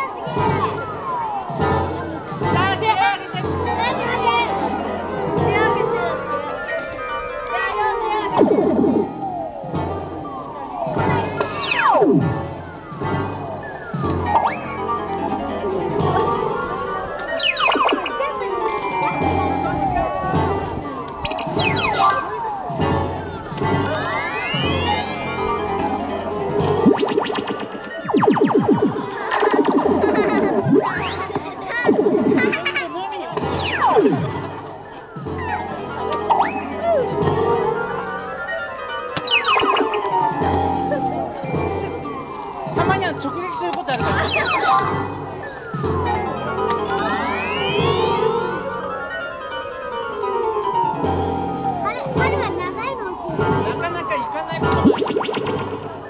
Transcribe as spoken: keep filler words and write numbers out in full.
たまには直撃することあるから。 春は長いの欲しい。 なかなか行かないこともある。